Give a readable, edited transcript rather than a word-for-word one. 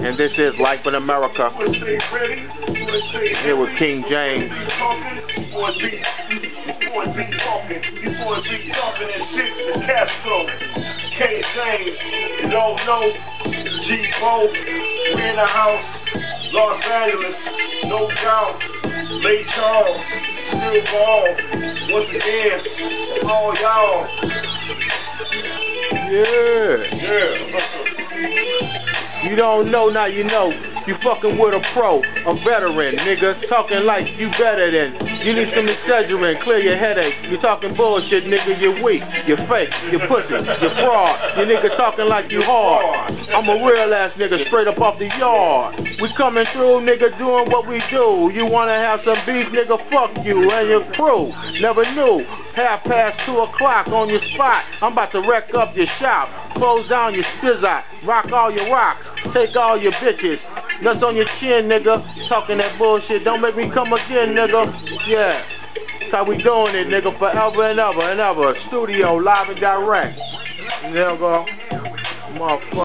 And this is Life in America. Here with King James. King James, you don't know, G-Bo, we in the house, Los Angeles, no doubt, Lay Charles, still ball, once again, all y'all. Yeah. You don't know, now you know. You fucking with a pro, a veteran, nigga. Talking like you better than. You need some Excedrin, clear your headache. You talking bullshit, nigga. You're weak, you're fake, you're pussy, you're fraud. You nigga talking like you hard. I'm a real ass nigga, straight up off the yard. We coming through, nigga, doing what we do. You wanna have some beef, nigga? Fuck you and your crew. Never knew. 2:30 on your spot. I'm about to wreck up your shop. Close down your spizot. Rock all your rocks. Take all your bitches. Nuts on your chin, nigga. Talking that bullshit. Don't make me come again, nigga. Yeah. That's how we doing it, nigga. Forever and ever and ever. Studio, live and direct. There you go. Motherfucker.